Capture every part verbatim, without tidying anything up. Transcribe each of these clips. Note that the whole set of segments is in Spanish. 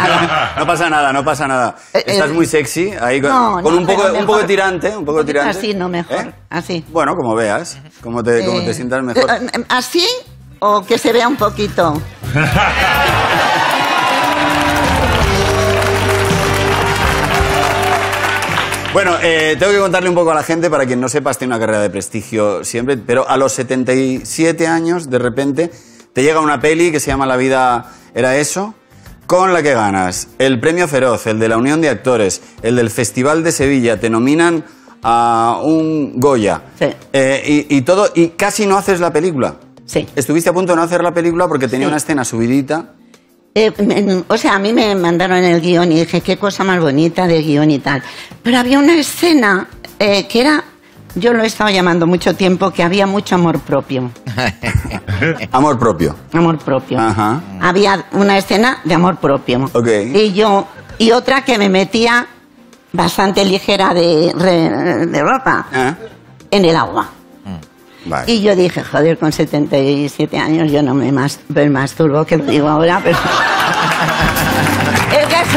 nada. No pasa nada, no pasa nada. Eh, Estás eh, muy sexy, ahí con, no, con no, un, poco, pero un poco de mejor- tirante, un poco de tirante. Así, no, mejor. ¿Eh? Así. Bueno, como veas, como te, como Eh, te sientas mejor. eh, ¿Así o que se vea un poquito? Bueno, eh, tengo que contarle un poco a la gente, para quien no sepas, tiene una carrera de prestigio siempre, pero a los setenta y siete años, de repente, te llega una peli que se llama La vida era eso, con la que ganas el Premio Feroz, el de la Unión de Actores, el del Festival de Sevilla, te nominan a un Goya. Sí. Eh, y, y todo, y casi no haces la película. Sí. Estuviste a punto de no hacer la película porque tenía Sí. una escena subidita. Eh, me- o sea, a mí me mandaron el guión y dije, qué cosa más bonita de guión y tal. Pero había una escena eh, que era, yo lo he estado llamando mucho tiempo, que había mucho amor propio. Amor propio. Amor propio. Ajá. Había una escena de amor propio. Ok. Y yo, y otra que me metía bastante ligera de, re- de ropa ¿Eh? en el agua. Vale. Y yo dije, joder, con setenta y siete años yo no me, mas, me masturbo, que lo digo ahora, pero... El caso...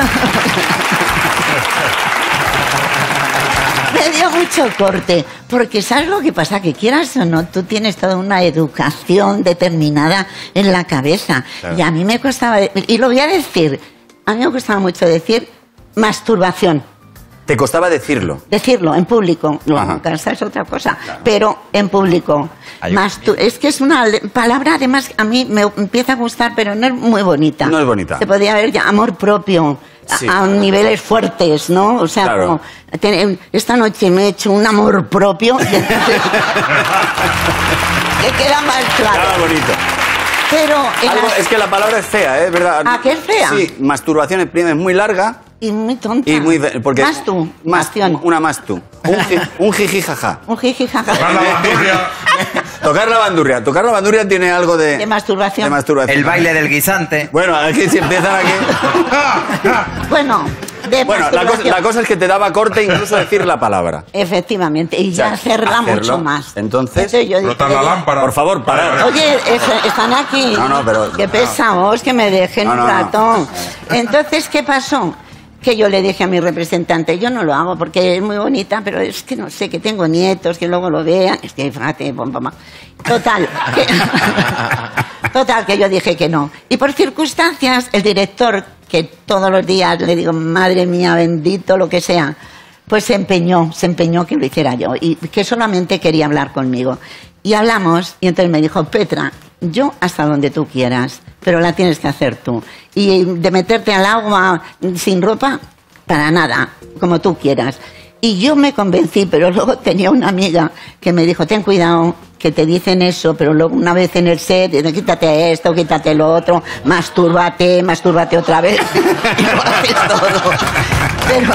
Me dio mucho corte, porque ¿sabes lo que pasa? Que quieras o no, tú tienes toda una educación determinada en la cabeza. Claro. Y a mí me costaba... Y lo voy a decir, a mí me costaba mucho decir masturbación. Te costaba decirlo. Decirlo en público, luego Ajá. en casa es otra cosa, pero en público. Ay, Mastu- es que es una le- palabra, además, a mí me empieza a gustar, pero no es muy bonita. No es bonita. Se podría ver ya amor propio, a- Sí. a, niveles fuertes, ¿no? O sea, Claro. como, te- esta noche me he hecho un amor propio, y entonces, que queda más claro. Estaba bonito. Pero en Algo- las- es que la palabra es fea, ¿eh? ¿Verdad? ¿Ah, que es fea? Sí, masturbación es es muy larga y muy tonta. y muy... fe- Porque Más tú, Más, acción. una más tú. Un, ji- un jiji jaja. Un jiji jaja. Tocar la bandurria. Tocar la bandurria. Tocar la bandurria tiene algo de... De masturbación. De masturbación. El baile del guisante. Bueno, aquí si empiezan aquí... Bueno, de Bueno, la cosa, masturbación. la cosa es que te daba corte incluso decir la palabra. Efectivamente, y O sea, ya hacerla hacerlo. mucho más. Entonces, yo dije, Frotar la oye, lámpara. Por favor, parar. Oye, es- están aquí. No, no, pero- Qué pesados, que me dejen No, un no, no. rato. Entonces, ¿qué pasó? Que yo le dije a mi representante, yo no lo hago porque es muy bonita, pero es que no sé, que tengo nietos, que luego lo vean. Es que, fíjate, pom, pom, pom. Total, que, total, que yo dije que no. Y por circunstancias, el director, que todos los días le digo, madre mía, bendito, lo que sea, pues se empeñó, se empeñó que lo hiciera yo y que solamente quería hablar conmigo. Y hablamos y entonces me dijo, Petra, yo hasta donde tú quieras, pero la tienes que hacer tú. Y de meterte al agua sin ropa, para nada, como tú quieras. Y yo me convencí, pero luego tenía una amiga que me dijo, ten cuidado, que te dicen eso, pero luego una vez en el set, dicen, quítate esto, quítate lo otro, mastúrbate, mastúrbate otra vez. Y lo haces todo. Pero,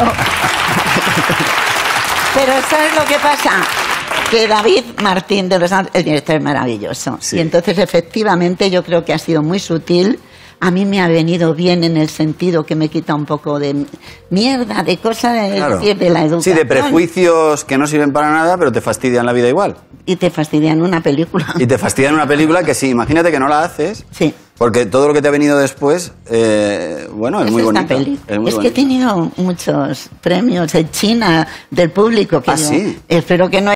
pero ¿sabes lo que pasa? Que David Martín de los Santos, el director es maravilloso. Sí. Y entonces, efectivamente, yo creo que ha sido muy sutil. A mí me ha venido bien en el sentido que me quita un poco de mierda, de cosas de, Claro. decir, de la educación. Sí, de prejuicios que no sirven para nada, pero te fastidian la vida igual. Y te fastidian una película. Y te fastidian una película que sí, imagínate que no la haces, Sí. porque todo lo que te ha venido después, eh, bueno, es, Es muy esta bonito. peli. Es, muy Es que he bonito. tenido muchos premios en China del público. Que Ah, yo sí. espero que no